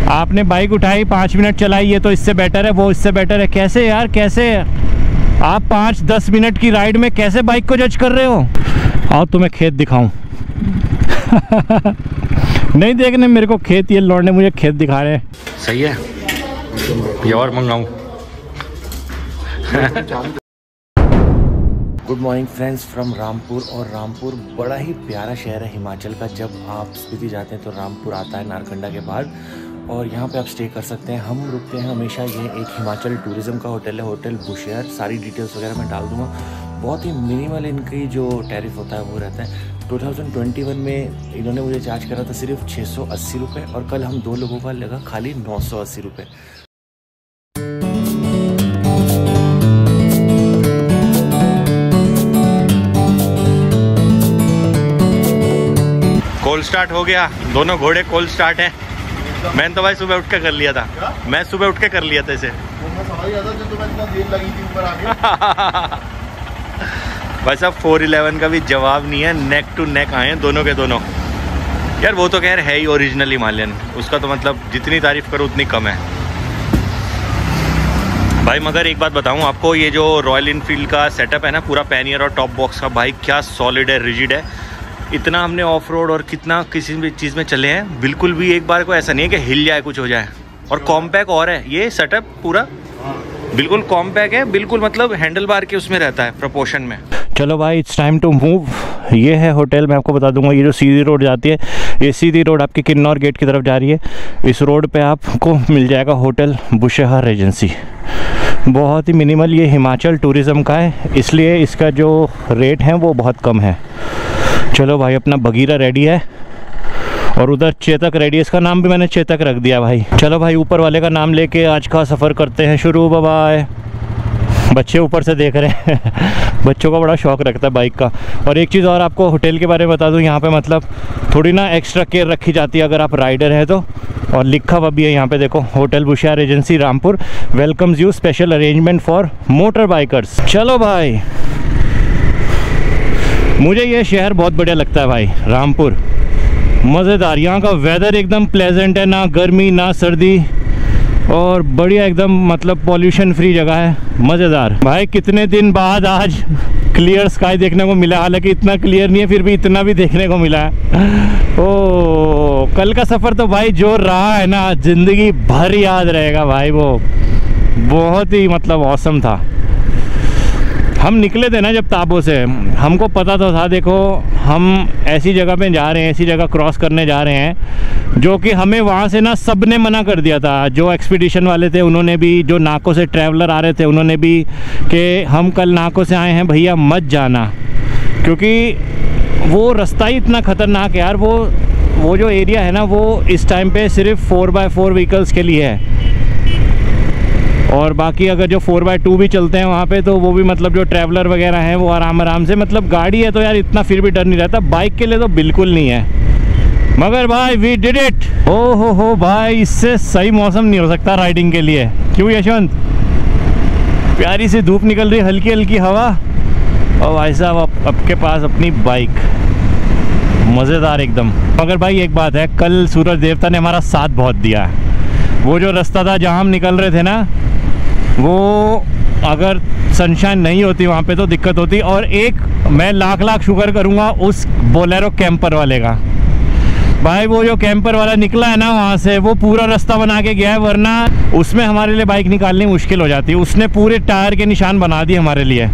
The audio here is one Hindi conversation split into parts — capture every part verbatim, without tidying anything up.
आपने बाइक उठाई, पाँच मिनट चलाई, ये तो इससे बेटर है, वो इससे बेटर है। कैसे यार, कैसे आप पाँच दस मिनट की राइड में कैसे बाइक को जज कर रहे हो? आओ तुम्हें खेत दिखाऊं। नहीं देखने मेरे को खेत, ये लौंडे मुझे खेत दिखा रहे हैं। सही है, ये और मंगाऊं? Good morning friends from Rampur. और रामपुर बड़ा ही प्यारा शहर है हिमाचल का। जब आप स्पीति जाते हैं तो रामपुर आता है नारकंडा के बाद, और यहाँ पे आप स्टे कर सकते हैं। हम रुकते हैं हमेशा, ये एक हिमाचल टूरिज्म का होटल है, होटल बुशेयर। सारी डिटेल्स वगैरह मैं डाल दूँगा। बहुत ही मिनिमल इनकी जो टैरिफ होता है वो रहता है। दो हज़ार इक्कीस में इन्होंने मुझे चार्ज करा था सिर्फ छः सौ अस्सी रुपये, और कल हम दो लोगों का लगा खाली नौ सौ अस्सी रुपये। कोल्ड स्टार्ट हो गया, दोनों घोड़े कोल्ड स्टार्ट हैं। मैंने तो भाई सुबह उठ के कर लिया था। क्या? मैं सुबह उठ के कर लिया था इसे। भाई साहब फोर इलेवन का भी जवाब नहीं है, नेक टू नेक आए हैं दोनों के दोनों। यार वो तो खैर है ही ओरिजिनल हिमालयन, उसका तो मतलब जितनी तारीफ करो उतनी कम है भाई। मगर एक बात बताऊं आपको, ये जो रॉयल इनफील्ड का सेटअप है ना, पूरा पैनियर और टॉप बॉक्स का, भाई क्या सॉलिड है, रिजिड है। इतना हमने ऑफ रोड और कितना किसी भी चीज़ में चले हैं, बिल्कुल भी एक बार को ऐसा नहीं है कि हिल जाए, कुछ हो जाए। और कॉम्पैक्ट और है ये सेटअप, पूरा बिल्कुल कॉम्पैक्ट है, बिल्कुल मतलब हैंडल बार के उसमें रहता है प्रोपोर्शन में। चलो भाई इट्स टाइम टू मूव। ये है होटल, मैं आपको बता दूंगा। ये जो सीधी रोड जाती है, ये सीधी रोड आपकी किन्नौर गेट की तरफ जा रही है। इस रोड पे आपको मिल जाएगा होटल बुशेहर रेजेंसी। बहुत ही मिनिमल, ये हिमाचल टूरिज़्म का है, इसलिए इसका जो रेट है वो बहुत कम है। चलो भाई अपना बगीरा रेडी है, और उधर चेतक रेडी है। इसका नाम भी मैंने चेतक रख दिया भाई। चलो भाई ऊपर वाले का नाम लेके आज का सफ़र करते हैं शुरू। बाय। बच्चे ऊपर से देख रहे हैं। बच्चों का बड़ा शौक रखता है बाइक का। और एक चीज़ और आपको होटल के बारे में बता दूं, यहाँ पे मतलब थोड़ी ना एक्स्ट्रा केयर रखी जाती है अगर आप राइडर हैं तो। और लिखा हुआ भी है यहाँ पे देखो, hotel Bushahr agency Rampur welcomes you, special arrangement for motor bikers. चलो भाई, मुझे ये शहर बहुत बढ़िया लगता है भाई, रामपुर मज़ेदार। यहाँ का वेदर एकदम प्लेजेंट है, ना गर्मी ना सर्दी, और बढ़िया एकदम मतलब पॉल्यूशन फ्री जगह है, मज़ेदार। भाई कितने दिन बाद आज क्लियर स्काई देखने को मिला, हालांकि इतना क्लियर नहीं है फिर भी इतना भी देखने को मिला है। ओ कल का सफ़र तो भाई जो रहा है ना, ज़िंदगी भर याद रहेगा भाई। वो बहुत ही मतलब औसम था। हम निकले थे ना जब ताबो से, हमको पता तो था देखो हम ऐसी जगह पे जा रहे हैं, ऐसी जगह क्रॉस करने जा रहे हैं जो कि हमें वहाँ से ना सब ने मना कर दिया था। जो एक्सपीडिशन वाले थे उन्होंने भी, जो नाकों से ट्रैवलर आ रहे थे उन्होंने भी, कि हम कल नाकों से आए हैं भैया मत जाना, क्योंकि वो रास्ता ही इतना ख़तरनाक है यार। वो वो जो एरिया है ना, वो इस टाइम पे सिर्फ फोर बाई फोर व्हीकल्स के लिए है, और बाकी अगर जो फोर बाई टू भी चलते हैं वहाँ पे तो वो भी मतलब जो ट्रैवलर वगैरह हैं वो आराम आराम से, मतलब गाड़ी है तो यार इतना फिर भी डर नहीं रहता। बाइक के लिए तो बिल्कुल नहीं है। मगर भाई वी डिड इट। ओ हो हो भाई, इससे सही मौसम नहीं हो सकता राइडिंग के लिए। क्यों यशवंत? प्यारी सी धूप निकल रही, हल्की हल्की हवा, और भाई साहब आप आपके पास अपनी बाइक, मज़ेदार एकदम। मगर भाई एक बात है, कल सूरज देवता ने हमारा साथ बहुत दिया है। वो जो रास्ता था जहाँ हम निकल रहे थे ना, वो अगर सनशाइन नहीं होती वहाँ पे तो दिक्कत होती। और एक मैं लाख लाख शुक्र करूँगा उस बोलेरो कैंपर वाले का। भाई वो जो कैंपर वाला निकला है ना वहाँ से, वो पूरा रास्ता बना के गया है, वरना उसमें हमारे लिए बाइक निकालनी मुश्किल हो जाती है। उसने पूरे टायर के निशान बना दिए हमारे लिए।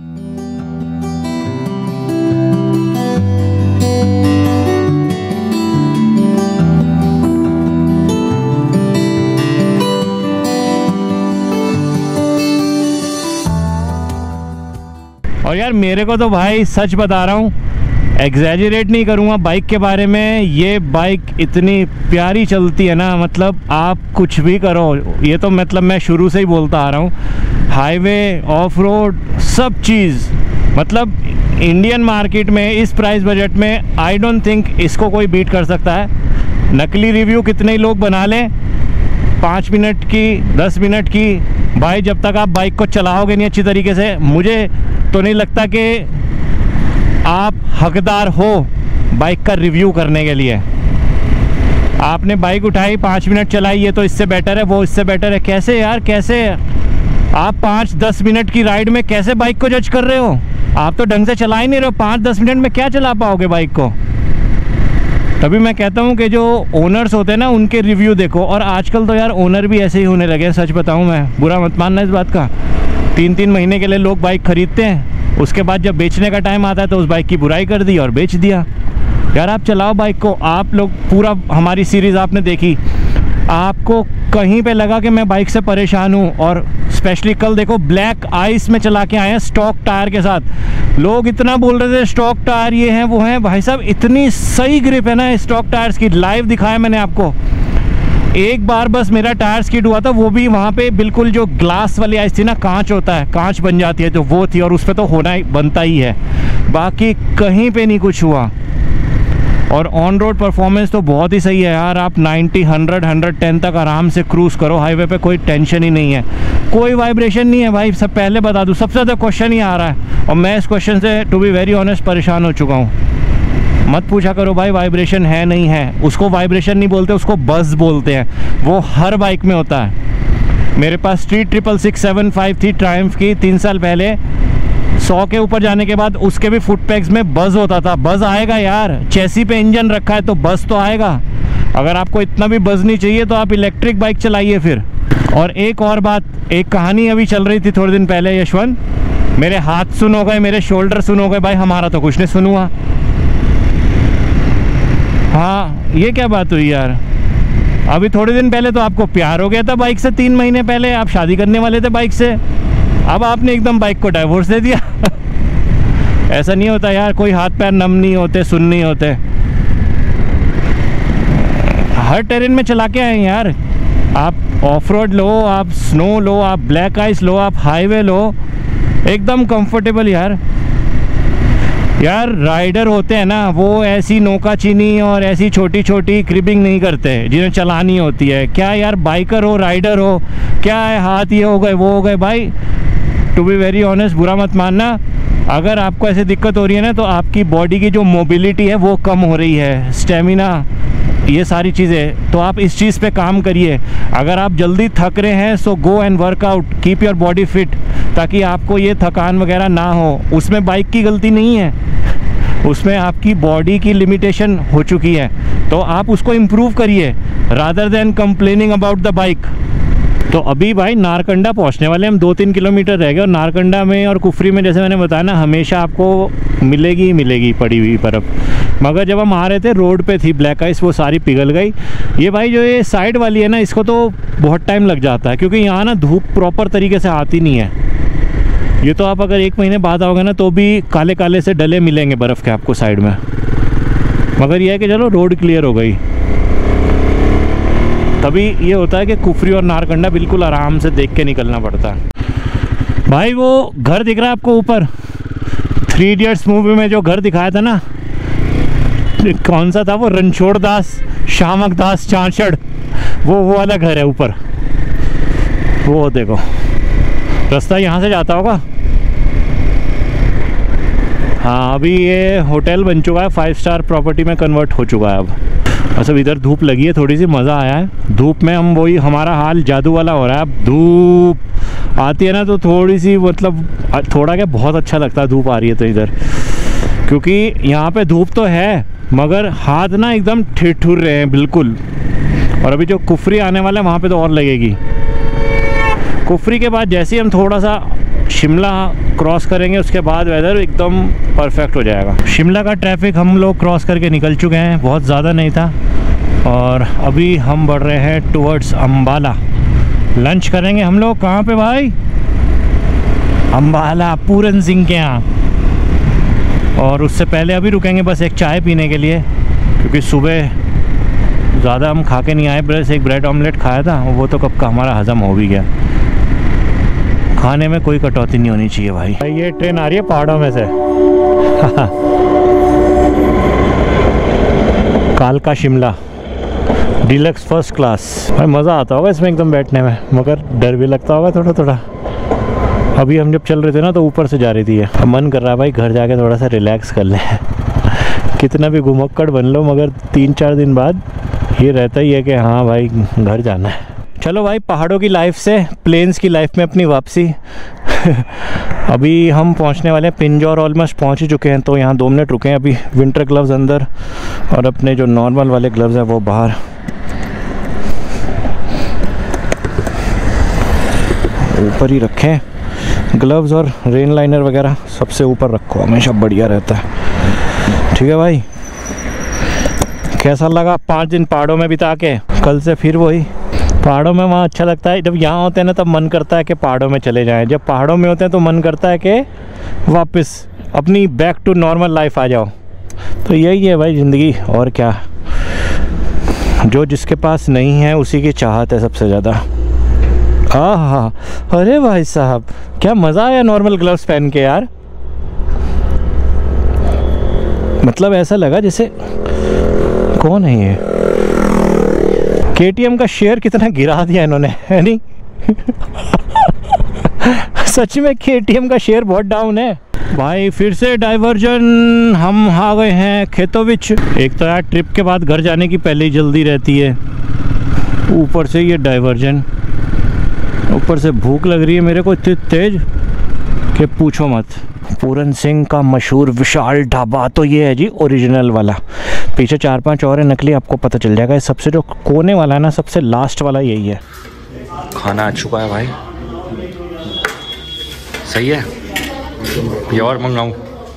और यार मेरे को तो भाई सच बता रहा हूँ, एग्जैजरेट नहीं करूँगा बाइक के बारे में, ये बाइक इतनी प्यारी चलती है ना, मतलब आप कुछ भी करो, ये तो मतलब मैं शुरू से ही बोलता आ रहा हूँ, हाईवे ऑफ रोड सब चीज़, मतलब इंडियन मार्केट में इस प्राइस बजट में आई डोंट थिंक इसको कोई बीट कर सकता है। नकली रिव्यू कितने ही लोग बना लें, पाँच मिनट की दस मिनट की, भाई जब तक आप बाइक को चलाओगे नहीं अच्छी तरीके से, मुझे तो नहीं लगता कि आप हकदार हो बाइक का रिव्यू करने के लिए। आपने बाइक उठाई, पाँच मिनट चलाई, ये तो इससे बेटर है, वो इससे बेटर है। कैसे यार, कैसे आप पाँच दस मिनट की राइड में कैसे बाइक को जज कर रहे हो? आप तो ढंग से चला ही नहीं रहे हो। पाँच दस मिनट में क्या चला पाओगे बाइक को? तभी मैं कहता हूँ कि जो ओनर्स होते हैं ना, उनके रिव्यू देखो। और आजकल तो यार ओनर भी ऐसे ही होने लगे हैं, सच बताऊँ मैं, बुरा मत मानना इस बात का। तीन तीन महीने के लिए लोग बाइक खरीदते हैं, उसके बाद जब बेचने का टाइम आता है तो उस बाइक की बुराई कर दी और बेच दिया। यार आप चलाओ बाइक को। आप लोग पूरा हमारी सीरीज़ आपने देखी, आपको कहीं पे लगा कि मैं बाइक से परेशान हूँ? और स्पेशली कल देखो ब्लैक आइस में चला के आए हैं स्टॉक टायर के साथ। लोग इतना बोल रहे थे स्टॉक टायर ये हैं वो हैं, भाई साहब इतनी सही ग्रिप है ना स्टॉक टायर्स की। लाइव दिखाया मैंने आपको। एक बार बस मेरा टायर स्किड हुआ था, वो भी वहाँ पे बिल्कुल जो ग्लास वाली आइस थी ना, कांच होता है, कांच बन जाती है, तो वो थी, और उस पर तो होना ही बनता ही है। बाकी कहीं पे नहीं कुछ हुआ। और ऑन रोड परफॉर्मेंस तो बहुत ही सही है यार। आप नब्बे, हंड्रेड, हंड्रेड टेन तक आराम से क्रूज़ करो हाईवे पे, कोई टेंशन ही नहीं है, कोई वाइब्रेशन नहीं है भाई। सब पहले बता दूँ, सबसे ज़्यादा क्वेश्चन ही आ रहा है और मैं इस क्वेश्चन से टू बी वेरी ऑनेस्ट परेशान हो चुका हूँ। मत पूछा करो भाई वाइब्रेशन है नहीं है, उसको वाइब्रेशन नहीं बोलते, उसको बज़ बोलते हैं। वो हर बाइक में होता है। मेरे पास street triple six seven five थी ट्रायम्फ की, तीन साल पहले। सौ के ऊपर जाने के बाद उसके भी फुट पैक्स में बज़ होता था। बज़ आएगा यार, चेसी पे इंजन रखा है तो बज़ तो आएगा। अगर आपको इतना भी बज़ नहीं चाहिए तो आप इलेक्ट्रिक बाइक चलाइए फिर। और एक और बात, एक कहानी अभी चल रही थी थोड़े दिन पहले यशवंत, मेरे हाथ सुन हो गए, मेरे शोल्डर सुन हो गए। भाई हमारा तो कुछ नहीं सुन हुआ। हाँ ये क्या बात हुई यार? अभी थोड़े दिन पहले तो आपको प्यार हो गया था बाइक से, तीन महीने पहले आप शादी करने वाले थे बाइक से, अब आपने एकदम बाइक को डाइवोर्स दे दिया। ऐसा नहीं होता यार, कोई हाथ पैर नम नहीं होते, सुन नहीं होते। हर टेरेन में चला के आए यार। आप ऑफ रोड लो, आप स्नो लो, आप ब्लैक आइस लो, आप हाईवे लो, एकदम कंफर्टेबल यार। यार राइडर होते हैं ना, वो ऐसी नोका चीनी और ऐसी छोटी छोटी क्रिबिंग नहीं करते जिन्हें चलानी होती है। क्या यार, बाइकर हो, राइडर हो, क्या है, हाथ ये हो गए वो हो गए। भाई टू बी वेरी ऑनेस्ट, बुरा मत मानना, अगर आपको ऐसे दिक्कत हो रही है ना, तो आपकी बॉडी की जो मोबिलिटी है वो कम हो रही है, स्टेमिना, ये सारी चीज़ें, तो आप इस चीज़ पे काम करिए। अगर आप जल्दी थक रहे हैं so go and work out, keep your body fit, ताकि आपको ये थकान वगैरह ना हो। उसमें बाइक की गलती नहीं है, उसमें आपकी बॉडी की लिमिटेशन हो चुकी है, तो आप उसको इम्प्रूव करिए rather than complaining about the bike. तो अभी भाई नारकंडा पहुंचने वाले हम, दो तीन किलोमीटर रह गए। और नारकंडा में और कुफरी में जैसे मैंने बताया ना, हमेशा आपको मिलेगी मिलेगी पड़ी हुई बर्फ़। मगर जब हम आ रहे थे रोड पे थी ब्लैक आइस, वो सारी पिघल गई। ये भाई जो ये साइड वाली है ना, इसको तो बहुत टाइम लग जाता है, क्योंकि यहाँ ना धूप प्रॉपर तरीके से आती नहीं है। ये तो आप अगर एक महीने बाद आओगे ना, तो भी काले काले से डले मिलेंगे बर्फ़ के आपको साइड में। मगर यह है कि चलो रोड क्लियर हो गई। तभी ये होता है कि कुफरी और नारकंडा बिल्कुल आराम से देख के निकलना पड़ता है। भाई वो घर दिख रहा है आपको ऊपर, थ्री इडियट्स मूवी में जो घर दिखाया था ना, कौन सा था वो, रणछोड़ दास, श्यामक दास चांचड़, वो वो वाला घर है ऊपर। वो देखो रास्ता यहाँ से जाता होगा। हाँ अभी ये होटल बन चुका है, फाइव स्टार प्रॉपर्टी में कन्वर्ट हो चुका है अब। अच्छा इधर धूप लगी है थोड़ी सी, मज़ा आया है धूप में। हम वही, हमारा हाल जादू वाला हो रहा है। अब धूप आती है ना तो थोड़ी सी, मतलब थोड़ा क्या, बहुत अच्छा लगता है धूप आ रही है तो इधर, क्योंकि यहाँ पे धूप तो है मगर हाथ ना एकदम ठिठुर रहे हैं बिल्कुल। और अभी जो कुफरी आने वाला है वहाँ पे तो और लगेगी। कुफरी के बाद जैसे ही हम थोड़ा सा शिमला क्रॉस करेंगे, उसके बाद वेदर एकदम परफेक्ट हो जाएगा। शिमला का ट्रैफिक हम लोग क्रॉस करके निकल चुके हैं, बहुत ज़्यादा नहीं था। और अभी हम बढ़ रहे हैं टुवर्ड्स अम्बाला। लंच करेंगे हम लोग कहाँ पे भाई? अम्बाला, पूरन सिंह के यहाँ। और उससे पहले अभी रुकेंगे बस एक चाय पीने के लिए, क्योंकि सुबह ज़्यादा हम खा के नहीं आए। बस एक ब्रेड ऑमलेट खाया था, वो तो कब का हमारा हज़म हो भी गया। खाने में कोई कटौती नहीं होनी चाहिए भाई। ये ट्रेन आ रही है पहाड़ों में से। कालका शिमला डीलक्स फर्स्ट क्लास। भाई मज़ा आता होगा इसमें एकदम बैठने में, मगर डर भी लगता होगा थोड़ा थोड़ा। अभी हम जब चल रहे थे ना तो ऊपर से जा रही थी। अब मन कर रहा है भाई घर जाके थोड़ा सा रिलैक्स कर ले। कितना भी घुमक्कड़ बन लो, मगर तीन चार दिन बाद ये रहता ही है कि हाँ भाई घर जाना है। चलो भाई, पहाड़ों की लाइफ से प्लेन्स की लाइफ में अपनी वापसी। अभी हम पहुंचने वाले हैं पिंजौर, ऑलमोस्ट पहुंच ही चुके हैं। तो यहाँ दो मिनट रुके हैं अभी। विंटर ग्लव्स अंदर और अपने जो नॉर्मल वाले ग्लव्स हैं वो बाहर। ऊपर ही रखें ग्लव्स, और रेन लाइनर वगैरह सबसे ऊपर रखो, हमेशा बढ़िया रहता है। ठीक है भाई, कैसा लगा पाँच दिन पहाड़ों में बिता के? कल से फिर वही पहाड़ों में। वहाँ अच्छा लगता है, जब यहाँ होते हैं ना तब मन करता है कि पहाड़ों में चले जाएं। जब पहाड़ों में होते हैं तो मन करता है कि वापस अपनी बैक टू नॉर्मल लाइफ आ जाओ। तो यही है भाई ज़िंदगी, और क्या। जो जिसके पास नहीं है उसी की चाहत है सबसे ज़्यादा। हाँ हाँ, अरे भाई साहब क्या मज़ा आया नॉर्मल ग्लव्स पहन के यार। मतलब ऐसा लगा जैसे, कौन है ये? के टी एम का शेयर कितना गिरा दिया इन्होंने, है नहीं? सच में के टी एम का शेयर बहुत डाउन है भाई। फिर से डाइवर्जन, हम आ गए हैं खेतों बिच। एक तो यार ट्रिप के बाद घर जाने की पहले ही जल्दी रहती है, ऊपर से ये डाइवर्जन, ऊपर से भूख लग रही है मेरे को इतनी तेज कि पूछो मत। पूरन सिंह का मशहूर विशाल ढाबा तो ये है जी ओरिजिनल वाला। पीछे चार पांच और है नकली, आपको पता चल जाएगा। सबसे जो कोने वाला है ना, सबसे लास्ट वाला यही है। खाना आ चुका है भाई, सही है। ये और मंगाऊं?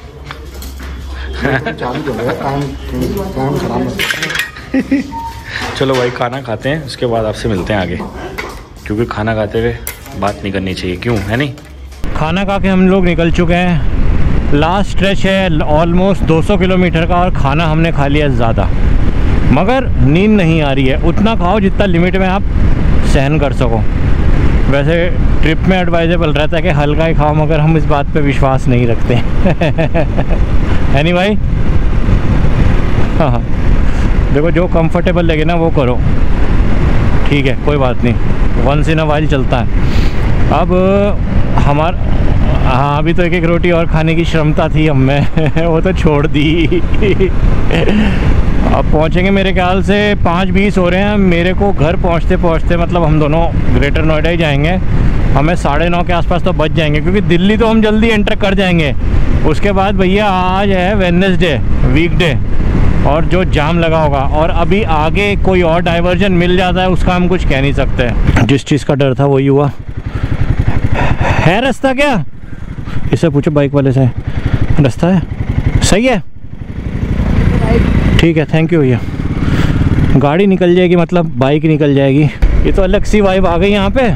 चलो भाई खाना खाते हैं, उसके बाद आपसे मिलते हैं आगे, क्योंकि खाना खाते हुए बात नहीं करनी चाहिए, क्यों है नहीं? खाना खा के हम लोग निकल चुके हैं। लास्ट स्ट्रेच है ऑलमोस्ट दो सौ किलोमीटर का, और खाना हमने खा लिया ज़्यादा, मगर नींद नहीं आ रही है। उतना खाओ जितना लिमिट में आप सहन कर सको। वैसे ट्रिप में एडवाइजेबल रहता है कि हल्का ही खाओ, मगर हम इस बात पे विश्वास नहीं रखते। है नहीं भाई? हाँ, देखो जो कंफर्टेबल लगे ना वो करो, ठीक है, कोई बात नहीं, वंस इन अ वाइल चलता है। अब हमारा, हाँ अभी तो एक एक रोटी और खाने की क्षमता थी हमें, वो तो छोड़ दी। अब पहुँचेंगे मेरे ख्याल से पाँच बीस हो रहे हैं मेरे को घर पहुँचते पहुँचते। मतलब हम दोनों ग्रेटर नोएडा ही जाएंगे, हमें साढ़े नौ के आसपास तो बच जाएंगे, क्योंकि दिल्ली तो हम जल्दी एंटर कर जाएंगे। उसके बाद भैया आज है वेडनेसडे, वीकडे, और जो जाम लगा होगा, और अभी आगे कोई और डाइवर्जन मिल जाता है उसका हम कुछ कह नहीं सकते। जिस चीज़ का डर था वही हुआ। है रास्ता क्या? इससे पूछो बाइक वाले से, रास्ता है? सही है, ठीक है, थैंक यू भैया। गाड़ी निकल जाएगी, मतलब बाइक निकल जाएगी। ये तो अलग सी वाइब आ गई यहाँ पे।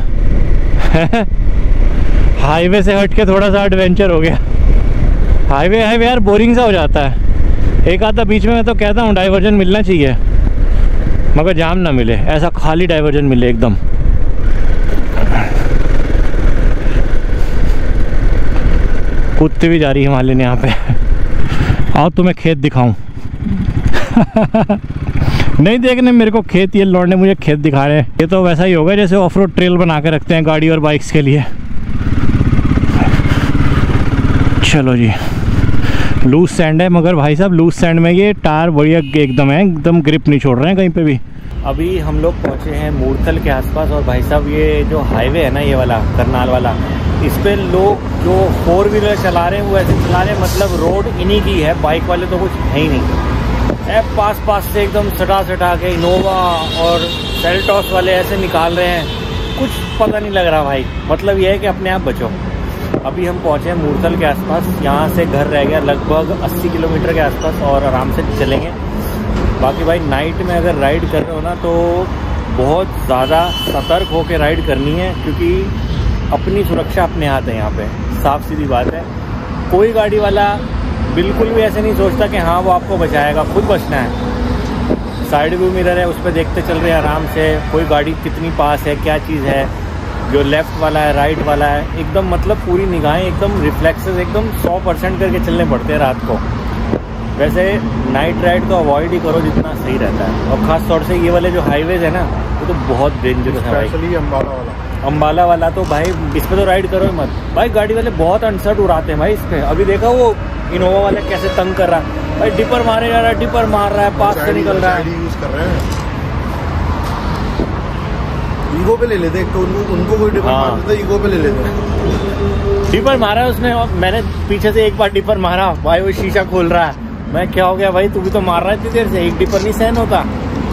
हाईवे से हट के थोड़ा सा एडवेंचर हो गया। हाईवे हाईवे यार बोरिंग सा हो जाता है। एक आधा बीच में मैं तो कहता हूँ डाइवर्जन मिलना चाहिए, मगर जाम ना मिले, ऐसा खाली डाइवर्जन मिले एकदम। कूदती भी जा रही है मालिन यहाँ पे। आओ तुम्हें खेत दिखाऊं। नहीं देखने मेरे को खेत, ये लौंडे मुझे खेत दिखा रहे हैं। ये तो वैसा ही होगा जैसे ऑफ रोड ट्रेल बना के रखते हैं गाड़ी और बाइक्स के लिए। चलो जी, लूज सैंड है, मगर भाई साहब लूज सैंड में ये टायर बढ़िया एकदम है, एकदम ग्रिप नहीं छोड़ रहे हैं कहीं पे भी। अभी हम लोग पहुँचे हैं मूर्थल के आसपास, और भाई साहब ये जो हाईवे है ना, ये वाला करनाल वाला, इस पर लोग जो फोर व्हीलर चला रहे हैं वो ऐसे चला रहे हैं, मतलब रोड इन्हीं की है, बाइक वाले तो कुछ है ही नहीं। ऐप पास पास से एकदम सटा सटा के इनोवा और सेल्टॉस वाले ऐसे निकाल रहे हैं, कुछ पता नहीं लग रहा भाई। मतलब ये है कि अपने आप बचो। अभी हम पहुँचे हैं मूर्थल के आसपास, यहाँ से घर रह गया लगभग अस्सी किलोमीटर के आसपास, और आराम से चलेंगे। बाकी भाई नाइट में अगर राइड कर रहे हो ना तो बहुत ज़्यादा सतर्क होकर राइड करनी है, क्योंकि अपनी सुरक्षा अपने हाथ है यहाँ पे, साफ सीधी बात है। कोई गाड़ी वाला बिल्कुल भी ऐसे नहीं सोचता कि हाँ वो आपको बचाएगा, खुद बचना है। साइड व्यू मिरर है, उस पर देखते चल रहे हैं आराम से, कोई गाड़ी कितनी पास है, क्या चीज़ है, जो लेफ़्ट वाला है राइट वाला है, एकदम मतलब पूरी निगाहें एकदम रिफ्लेक्सेस एकदम सौ परसेंट करके चलने पड़ते हैं रात को। वैसे नाइट राइड तो अवॉइड ही करो जितना सही रहता है, और ख़ास तौर से ये वाले जो हाईवेज़ है ना वो तो बहुत डेंजरस है भाई। अम्बाला वाला अम्बाला वाला तो भाई इस पे तो राइड करो ही मत भाई। गाड़ी वाले बहुत अनसर्ट उड़ाते हैं भाई इस पे। अभी देखा वो इनोवा वाले कैसे तंग कर रहा है भाई, डिपर मारे जा रहा है, डिपर मार रहा है, पास से निकल रहा है। ईगो पे ले लेते एक तो उनको उनको कोई डिपर हाँ। मार देता, ईगो पे ले लेते। डिपर मारा उसने और मैंने पीछे से एक बार डिपर मारा भाई, वो शीशा खोल रहा है। मैं क्या हो गया भाई, तू भी तो मार रहा है इतनी देर से, एक डिपर नहीं सहन होता।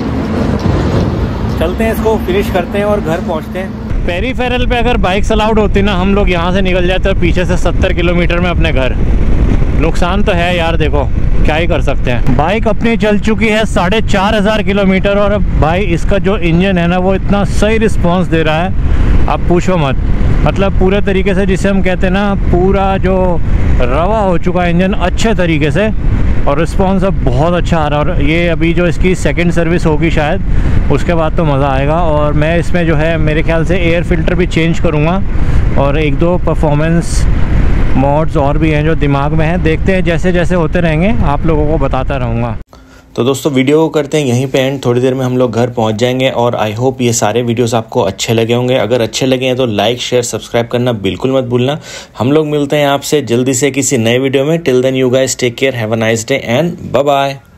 चलते हैं, इसको फिनिश करते हैं और घर पहुंचते हैं। पेरीफेरल पे अगर बाइक्स अलाउड होती ना, हम लोग यहाँ से निकल जाते और पीछे से सत्तर किलोमीटर में अपने घर। नुकसान तो है यार, देखो क्या ही कर सकते हैं। बाइक अपनी चल चुकी है साढ़े चार हज़ार किलोमीटर और भाई इसका जो इंजन है ना वो इतना सही रिस्पांस दे रहा है, आप पूछो मत। मतलब पूरे तरीके से, जिसे हम कहते हैं ना, पूरा जो रवा हो चुका है इंजन अच्छे तरीके से, और रिस्पांस अब बहुत अच्छा आ रहा है। और ये अभी जो इसकी सेकंड सर्विस होगी शायद, उसके बाद तो मज़ा आएगा। और मैं इसमें जो है मेरे ख्याल से एयर फिल्टर भी चेंज करूँगा और एक दो परफॉर्मेंस मोड्स और भी हैं जो दिमाग में हैं। देखते हैं, जैसे जैसे होते रहेंगे आप लोगों को बताता रहूँगा। तो दोस्तों वीडियो को करते हैं यहीं पे एंड। थोड़ी देर में हम लोग घर पहुंच जाएंगे और आई होप ये सारे वीडियोस आपको अच्छे लगे होंगे। अगर अच्छे लगे हैं तो लाइक शेयर सब्सक्राइब करना बिल्कुल मत भूलना। हम लोग मिलते हैं आपसे जल्दी से किसी नए वीडियो में। Till then you guys take care, have a nice day and bye bye.